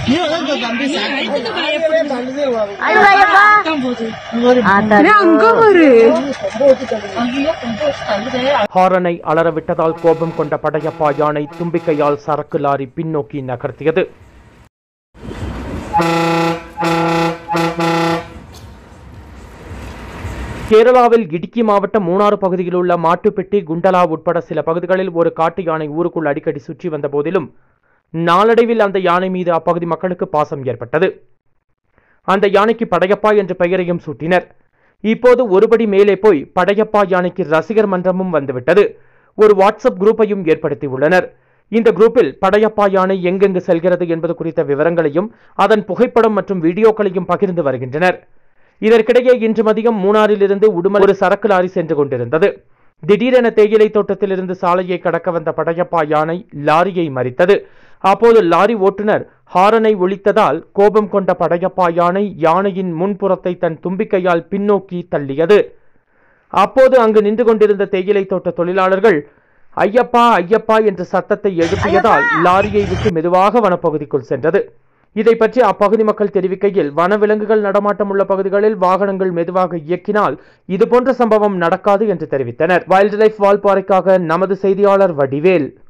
ஹாரனை அலறவிட்டதால் கோபம் கொண்ட படையப்பா யானை தும்பிக்கையால் சரக்கு லாரி பின்னோக்கி நகர்த்தியது. கேரளாவில் இடுக்கி மாவட்டம் மூணாறு பகுதியில் உள்ள மாட்டுப்பெட்டி, குண்டலா உட்பட சில பகுதிகளில் ஒரு காட்டு யானை ஊருக்குள் அடிக்கடி சுற்றி வந்த போதிலும் நாளடைவில் அந்த யானை மீது அப்பகுதி மக்களுக்கு பாசம் ஏற்பட்டது. அந்த யானைக்கு படையப்பா என்ற பெயரையும் சூட்டினர். இப்போது ஒருபடி மேலே போய் படையப்பா யானைக்கு ரசிகர் மன்றமும் வந்துவிட்டது. ஒரு வாட்ஸ்அப் குரூப்பையும் ஏற்படுத்தியுள்ளனர். இந்த குரூப்பில் படையப்பா யானை எங்கெங்கு செல்கிறது என்பது குறித்த விவரங்களையும் அதன் புகைப்படம் மற்றும் வீடியோக்களையும் பகிர்ந்து வருகின்றனர். இதற்கிடையே இன்று மதியம் மூணாறிலிருந்து உடுமல் ஒரு சரக்கு லாரி சென்று கொண்டிருந்தது. திடீரென தேயிலை தோட்டத்திலிருந்து சாலையை கடக்க வந்த படையப்பா யானை லாரியை மறித்தது. அப்போது லாரி ஓட்டுநர் ஹாரனை ஒலித்ததால் கோபம் கொண்ட படையப்பா யானை யானையின் முன்புறத்தை தன் தும்பிக்கையால் பின்னோக்கி தள்ளியது. அப்போது அங்கு நின்று கொண்டிருந்த தேயிலை தோட்ட தொழிலாளர்கள் ஐயப்பா ஐயப்பா என்ற சத்தத்தை எழுப்பியதால் லாரியை விட்டு மெதுவாக வனப்பகுதிக்குள் சென்றது. இதை பற்றி அப்பகுதி மக்கள் தெரிவிக்கையில், வனவிலங்குகள் நடமாட்டம் உள்ள பகுதிகளில் வாகனங்கள் மெதுவாக இயக்கினால் இதுபோன்ற சம்பவம் நடக்காது என்று தெரிவித்தனர். வைல்ட் லைஃப் வால்பாறைக்காக நமது செய்தியாளர் வடிவேல்.